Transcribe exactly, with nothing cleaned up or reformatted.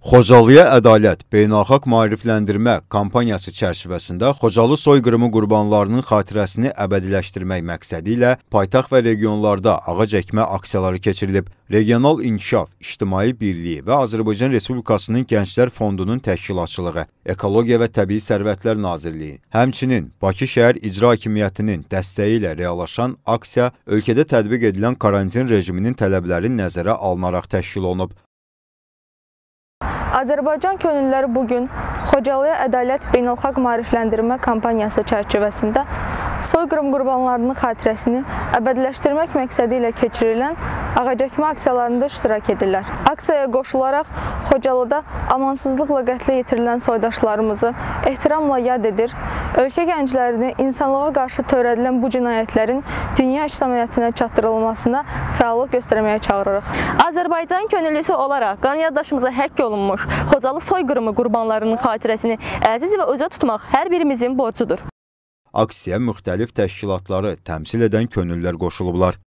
Xocalıya ədalət beynəlxalq maarifləndirmə kampaniyası çərçivəsində Xocalı soyqırımı qurbanlarının xatirəsini əbədiləşdirmək məqsədi ilə paytaxt və regionlarda ağac əkmə aksiyaları keçirilib. Regional İnkişaf, İctimai Birliyi və Azərbaycan Respublikasının Gənclər Fondunun təşkilatçılığı, Ekologiya və Təbii Sərvətlər Nazirliyi, həmçinin Bakı Şəhər İcra Hakimiyyətinin dəstəyi ilə reallaşan aksiya ölkədə tətbiq edilən karantin rejiminin tələbləri nəzərə alınaraq təşkil olunub. Azərbaycan könüllüləri bugün Xocalıya ədalət beynəlxalq maarifləndirmə kampaniyası çərçivəsində soyqırım qurbanlarının xatirəsini əbədiləşdirmək məqsədi ilə keçirilən ağac əkmə aksiyalarında iştirak edirlər. Aksiyaya qoşularaq Xocalıda amansızlıqla qətlə yetirilən soydaşlarımızı ehtiramla yad edir, ölkə gənclərini insanlığa qarşı törədilən bu cinayətlərin dünya ictimaiyyətinə çatdırılmasına fəallıq göstərməyə çağırırıq. Azərbaycan könüllüsü olaraq qan yaddaşımıza həkk olunmuş Xocalı soyqırımı qurbanlarının xatirəsini əziz və özə tutmaq hər birimizin borcudur. Aksiyaya müxtəlif təşkilatları təmsil edən könüllülər qoşulublar.